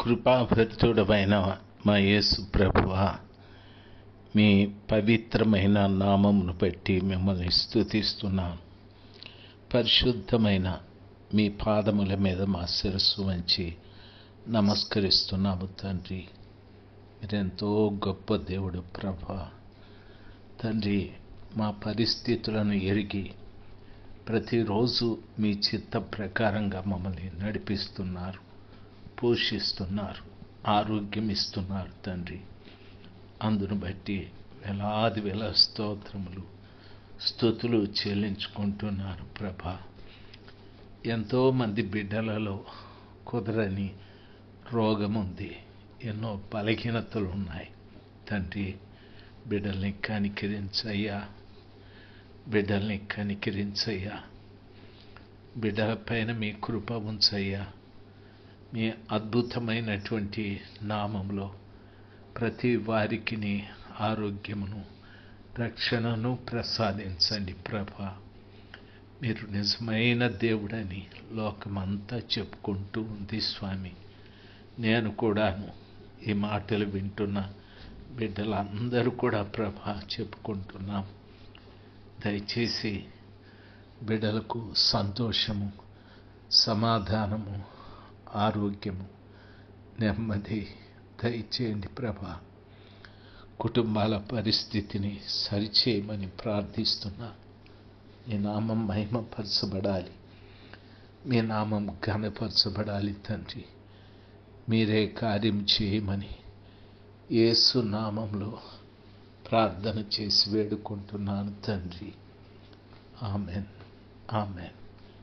కృపాభరితుడమైన మా యేసు ప్రభువా, మీ పవిత్రమైన నామమును బట్టి మిమ్మల్ని స్తుతిస్తున్నాను. పరిశుద్ధమైన మీ పాదముల మీద మా శిరస్సు వంచి నమస్కరిస్తున్నాము తండ్రి. మీరెంతో గొప్ప దేవుడు ప్రభా. తండ్రి, మా పరిస్థితులను ఎరిగి ప్రతిరోజు మీ చిత్త ప్రకారంగా మమ్మల్ని నడిపిస్తున్నారు, పోషిస్తున్నారు, ఆరోగ్యం ఇస్తున్నారు తండ్రి. అందును బట్టి వేలాది వేల స్తుతులు చెల్లించుకుంటున్నారు ప్రభా. ఎంతోమంది బిడ్డలలో కుదరని రోగం ఉంది, ఎన్నో బలహీనతలు ఉన్నాయి తండ్రి. బిడ్డల్ని కనికరించయ్యా, బిడ్డల్ని కనికరించయ్యా. బిడ్డల పైన మీ కృప ఉంచయ్యా. మీ అద్భుతమైనటువంటి నామంలో ప్రతి వారికి ఆరోగ్యమును, రక్షణను ప్రసాదించండి ప్రభా. మీరు నిజమైన దేవుడని లోకమంతా చెప్పుకుంటూ ఉంది స్వామి. నేను కూడాను ఈ మాటలు వింటున్న బిడ్డలందరూ కూడా ప్రభా చెప్పుకుంటున్నాం. దయచేసి బిడ్డలకు సంతోషము, సమాధానము, ఆరోగ్యము, నెమ్మది దయచేయండి ప్రభా. కుటుంబాల పరిస్థితిని సరిచేయమని ప్రార్థిస్తున్నా. మీ నామం మహిమపరచబడాలి, మీ నామం ఘనపరచబడాలి తండ్రి. మీరే కార్యం చేయమని యేసు నామంలో ప్రార్థన చేసి వేడుకుంటున్నాను తండ్రి. Amen, amen.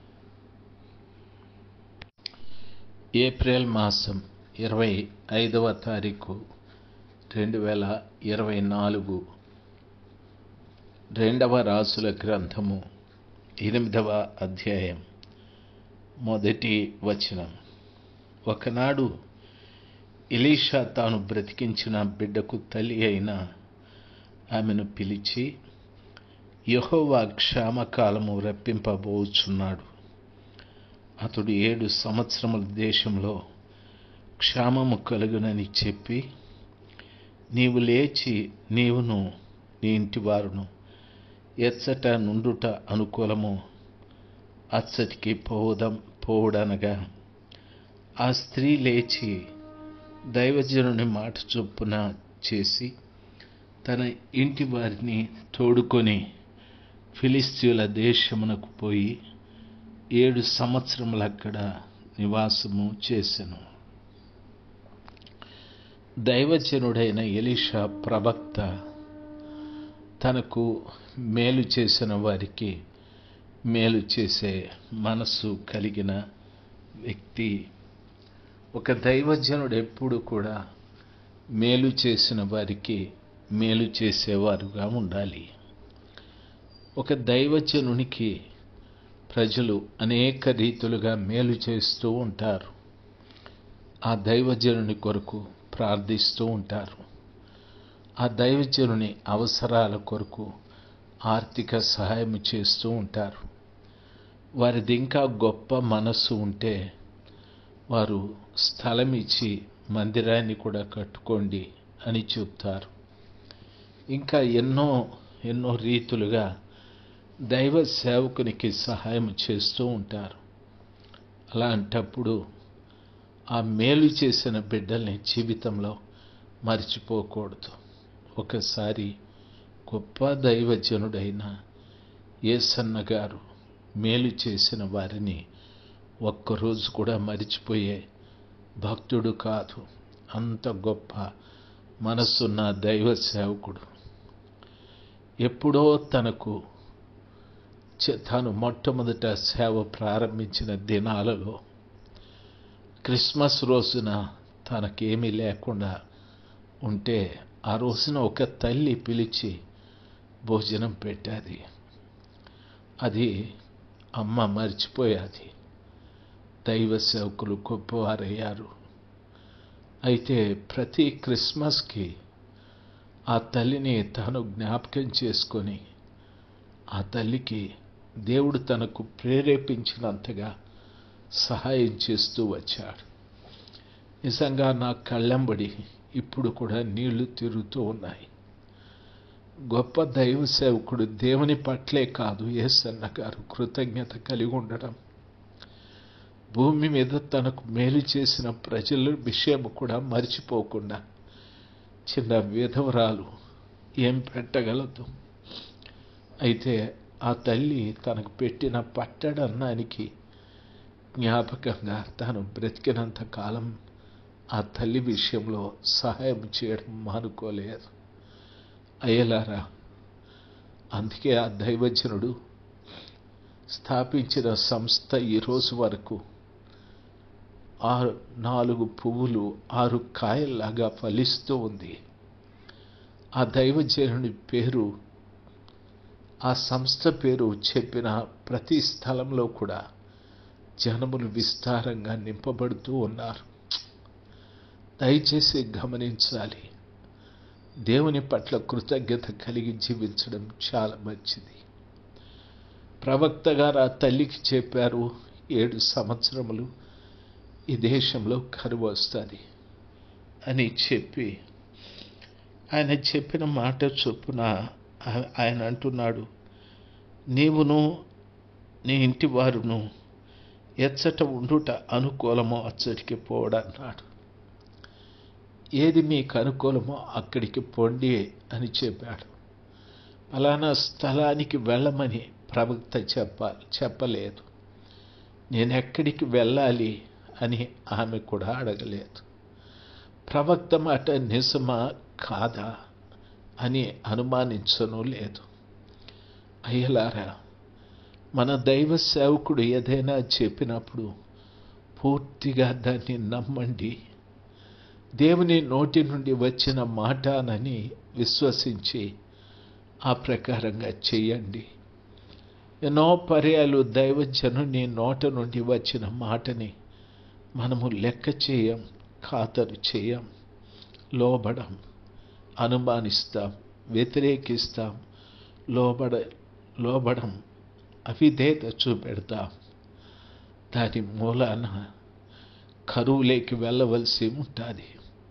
ఏప్రిల్ మాసం 25వ తారీఖు 2024. రెండవ రాజుల గ్రంథము 8వ అధ్యాయం 1వ వచనం. ఒకనాడు ఎలీషా తాను బ్రతికించిన బిడ్డకు తల్లి అయిన ఆమెను పిలిచి, యెహోవా క్షామకాలము రప్పింపబోచున్నాడు. అతడు 7 సంవత్సరముల దేశంలో క్షామము కలుగునని చెప్పి, నీవు లేచి నీవును నీ ఇంటి వారును ఎచ్చట నుండుట అనుకూలము, అచ్చటికి పోవుడనగా ఆ స్త్రీ లేచి దైవజనుని మాట చొప్పున చేసి తన ఇంటి వారిని తోడుకొని ఫిలిస్తీయుల దేశమునకు పోయి 7 సంవత్సరములు అక్కడ నివాసము చేసెను. దైవజనుడైన ఎలీషా ప్రవక్త తనకు మేలు చేసిన వారికి మేలు చేసే మనస్సు కలిగిన వ్యక్తి. ఒక దైవజనుడు ఎప్పుడు కూడా మేలు చేసిన వారికి మేలు చేసేవారుగా ఉండాలి. ఒక దైవజనునికి ప్రజలు అనేక రీతులుగా మేలు చేస్తూ ఉంటారు. ఆ దైవజనుని కొరకు ప్రార్థిస్తూ ఉంటారు. ఆ దైవజనుని అవసరాల కొరకు ఆర్థిక సహాయం చేస్తూ ఉంటారు. వారిది ఇంకా గొప్ప మనస్సు ఉంటే వారు స్థలం ఇచ్చి మందిరాన్ని కూడా కట్టుకోండి అని చెప్తారు. ఇంకా ఎన్నో రీతులుగా దైవ సేవకునికి సహాయం చేస్తూ ఉంటారు. అలాంటప్పుడు ఆ మేలు చేసిన బిడ్డల్ని జీవితంలో మర్చిపోకూడదు. ఒకసారి గొప్ప దైవజనుడైన యేసన్న గారు మేలు చేసిన వారిని ఒక్కరోజు కూడా మరిచిపోయే భక్తుడు కాదు. అంత గొప్ప మనసున్న దైవ సేవకుడు. ఎప్పుడో తాను మొట్టమొదట సేవ ప్రారంభించిన దినాలలో క్రిస్మస్ రోజున తనకేమీ లేకుండా ఉంటే ఆ రోజున ఒక తల్లి పిలిచి భోజనం పెట్టాది. అది అమ్మ మర్చిపోయాది. దైవ సేవకులు గొప్పవారయ్యారు. అయితే ప్రతి క్రిస్మస్కి ఆ తల్లిని తాను జ్ఞాపకం చేసుకొని ఆ తల్లికి దేవుడు తనకు ప్రేరేపించినంతగా సహాయం చేస్తూ వచ్చాడు. నిజంగా నా కళ్ళెంబడి ఇప్పుడు కూడా నీళ్లు తిరుగుతూ ఉన్నాయి. గొప్ప దైవ సేవకుడు దేవుని పట్లే కాదు, యేసన్న గారు కృతజ్ఞత కలిగి ఉండడం, భూమి మీద తనకు మేలు చేసిన ప్రజల విషయం కూడా మర్చిపోకుండా, చిన్న విధవరాలు ఏం పెట్టగలదు, అయితే ఆ తల్లి తనకు పెట్టిన పట్టడన్నానికి జ్ఞాపకంగా తాను బ్రతికినంత కాలం ఆ తల్లి విషయంలో సహాయం చేయడం మానుకోలేదు. అయ్యలారా, అందుకే ఆ దైవజనుడు స్థాపించిన సంస్థ ఈరోజు వరకు 4 పువ్వులు 6 కాయల్లాగా ఫలిస్తూ ఉంది. ఆ దైవజనుడి పేరు, ఆ సంస్థ పేరు చెప్పిన ప్రతి స్థలంలో కూడా జనములు విస్తారంగా నింపబడుతూ ఉన్నారు. దయచేసి గమనించాలి, దేవుని పట్ల కృతజ్ఞత కలిగి జీవించడం చాలా మంచిది. ప్రవక్త గారు ఆ తల్లికి చెప్పారు, 7 సంవత్సరములు ఈ దేశంలో కరువు వస్తుంది అని చెప్పి, ఆయన చెప్పిన మాట చొప్పున ఆయన అంటున్నాడు, నీవును నీ ఇంటి వారును ఎచ్చట ఉండుట అనుకూలమో అచ్చటికి పోవడన్నాడు. ఏది మీకు అనుకూలమో అక్కడికి పొండి అని చెప్పాడు. ఫలానా స్థలానికి వెళ్ళమని ప్రవక్త చెప్పలేదు. నేను ఎక్కడికి వెళ్ళాలి అని ఆమె కూడా అడగలేదు. ప్రవక్త మాట నిజమా కాదా అని అనుమానించను లేదు. అయ్యలారా, మన దైవ సేవకుడు ఏదైనా చెప్పినప్పుడు పూర్తిగా దాన్ని నమ్మండి. దేవుని నోటి నుండి వచ్చిన మాటనని విశ్వసించి ఆ ప్రకారంగా చేయండి. ఎన్నో పర్యాలు దైవజనుని నోట నుండి వచ్చిన మాటని మనము లెక్క చేయం, ఖాతరు చేయం, లోబడం, అనుమానిస్తాం, వ్యతిరేకిస్తాం, లోబడం, అవిధేయత చూపెడతాం. దాని మూలాన కరువులోకి వెళ్ళవలసి ఉంటుంది.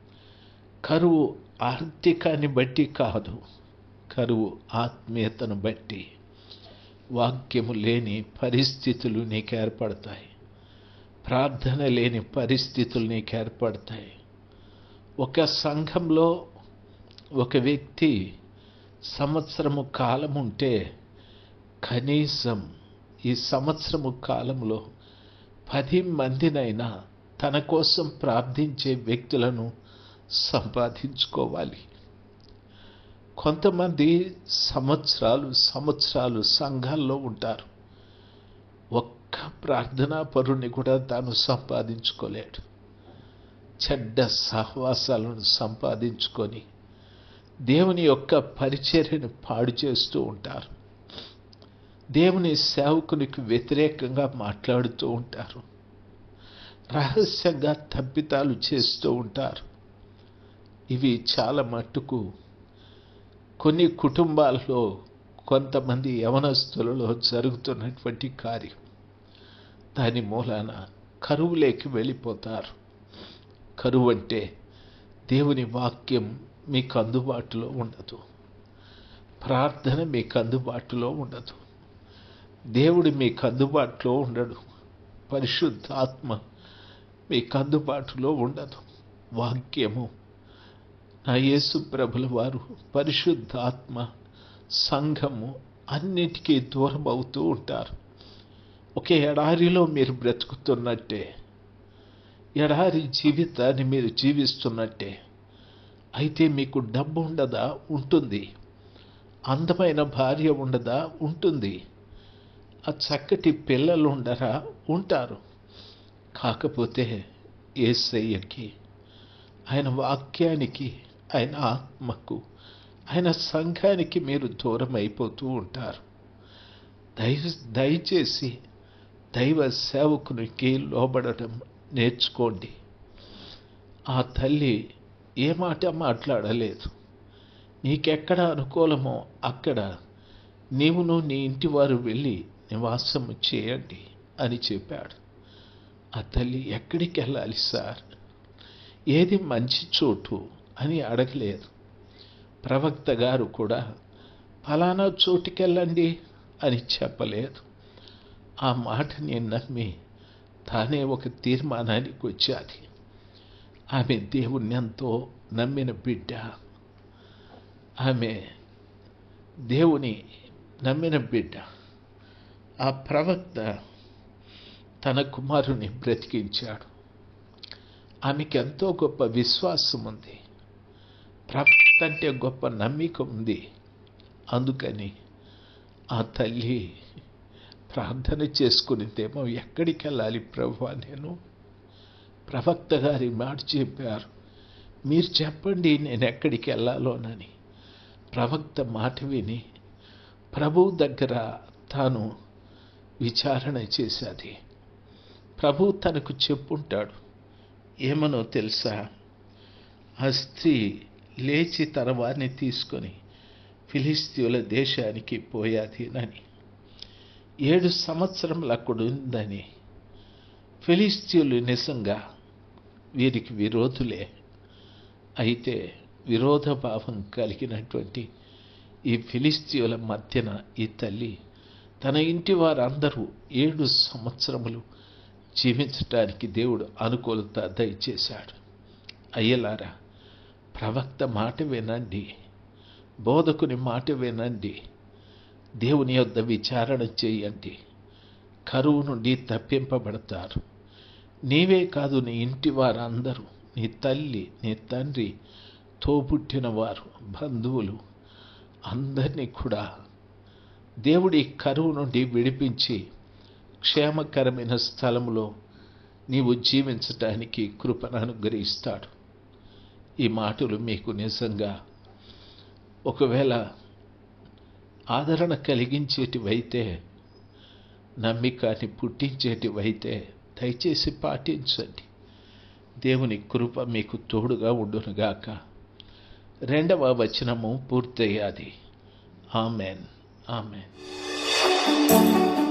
కరువు ఆర్థికాన్ని బట్టి కాదు, కరువు ఆత్మీయతను బట్టి. వాక్యము లేని పరిస్థితులు నీకు ఏర్పడతాయి, ప్రార్థన లేని పరిస్థితులు నీకు ఏర్పడతాయి. ఒక సంఘంలో ఒక వ్యక్తి సంవత్సరము కాలం ఉంటే కనీసం ఈ సంవత్సరము కాలంలో 10 మందినైనా తన కోసం ప్రార్థించే వ్యక్తులను సంపాదించుకోవాలి. కొంతమంది సంవత్సరాలు సంఘాల్లో ఉంటారు, ఒక్క ప్రార్థనా పరుణ్ణి కూడా తాను సంపాదించుకోలేడు. చెడ్డ సహవాసాలను సంపాదించుకొని దేవుని యొక్క పరిచర్యను పాడు చేస్తూ ఉంటారు. దేవుని సేవకునికి వ్యతిరేకంగా మాట్లాడుతూ ఉంటారు. రహస్యంగా తప్పితాలు చేస్తూ ఉంటారు. ఇవి చాలా మట్టుకు కొన్ని కుటుంబాల్లో కొంతమంది యవనస్తులలో జరుగుతున్నటువంటి కార్యం. దాని మూలాన కరువులోకి వెళ్ళిపోతారు. కరువు అంటే దేవుని వాక్యం మీకు అందుబాటులో ఉండదు, ప్రార్థన మీకు అందుబాటులో ఉండదు, దేవుడు మీకు అందుబాటులో ఉండడు, పరిశుద్ధాత్మ మీకు అందుబాటులో ఉండదు. వాక్యము, నా యేసు ప్రభుల వారు, పరిశుద్ధాత్మ, సంఘము అన్నిటికీ దూరం అవుతూ ఉంటారు. ఒక ఎడారిలో మీరు బ్రతుకుతున్నట్టే, ఎడారి జీవితాన్ని మీరు జీవిస్తున్నట్టే. అయితే మీకు డబ్బు ఉండదా? ఉంటుంది. అందమైన భార్య ఉండదా? ఉంటుంది. ఆ చక్కటి పిల్లలు ఉండరా? ఉంటారు. కాకపోతే యేసయ్యకి, ఆయన వాక్యానికి, ఆయన ఆత్మకు, ఆయన సంఘానికి మీరు దూరం అయిపోతూ ఉంటారు. దయచేసి దైవ సేవకునికి లోబడటం నేర్చుకోండి. ఆ తల్లి ఏ మాట మాట్లాడలేదు. నీకెక్కడ అనుకూలమో అక్కడ నీవును నీ ఇంటి వారు వెళ్ళి నివాసము చేయండి అని చెప్పాడు. ఆ తల్లి ఎక్కడికి వెళ్ళాలి సార్? ఏది మంచి చోటు అని అడగలేదు. ప్రవక్త గారు కూడా ఫలానా చోటుకెళ్ళండి అని చెప్పలేదు. ఆ మాటని నమ్మి తానే ఒక తీర్మానానికి వచ్చాది. ఆమె దేవుణ్ణి ఎంతో నమ్మిన బిడ్డ. ఆమె దేవుని నమ్మిన బిడ్డ. ఆ ప్రవక్త తన కుమారుని బ్రతికించాడు. ఆమెకి ఎంతో గొప్ప విశ్వాసం ఉంది. ప్రవక్త అంటే గొప్ప నమ్మిక ఉంది. అందుకని ఆ తల్లి ప్రార్థన చేసుకునిదేమో, ఎక్కడికి వెళ్ళాలి ప్రభువా నేను? ప్రవక్త గారి మాట చెప్పారు, మీరు చెప్పండి నేను ఎక్కడికి వెళ్ళాలోనని. ప్రవక్త మాట విని ప్రభువు దగ్గర తాను విచారణ చేసేది. ప్రభువు తనకు చెప్పుంటాడు. ఏమనో తెలుసా? ఆ స్త్రీ లేచి తన వారిని తీసుకొని ఫిలిస్తీయుల దేశానికి పోయాది అని. 7 సంవత్సరములు అక్కడ ఉందని. ఫిలిస్తీయులు నిజంగా వీరికి విరోధులే. అయితే విరోధభావం కలిగినటువంటి ఈ ఫిలిస్తీయుల మధ్యన ఈ తల్లి తన ఇంటి వారందరూ 7 సంవత్సరములు జీవించటానికి దేవుడు అనుకూలత దయచేశాడు. అయ్యలారా, ప్రవక్త మాట వినండి, బోధకుని మాట వినండి, దేవుని యొద్ద విచారణ చేయండి. కరువు నుండి తప్పింపబడతారు. నీవే కాదు, నీ ఇంటి వారందరూ, నీ తల్లి, నీ తండ్రి, తోబుట్టిన వారు, బంధువులు అందరినీ కూడా దేవుడి కరువు నుండి విడిపించి క్షేమకరమైన స్థలములో నీవు జీవించటానికి కృపను అనుగ్రహిస్తాడు. ఈ మాటలు మీకు నిజంగా ఒకవేళ ఆదరణ కలిగించేటివైతే, నమ్మికాన్ని పుట్టించేటివైతే దయచేసి పాటించండి. దేవుని కృప మీకు తోడుగా ఉండునుగాక. 2వ వచనము పూర్తయ్యాది. ఆమెన్. ఆమెన్.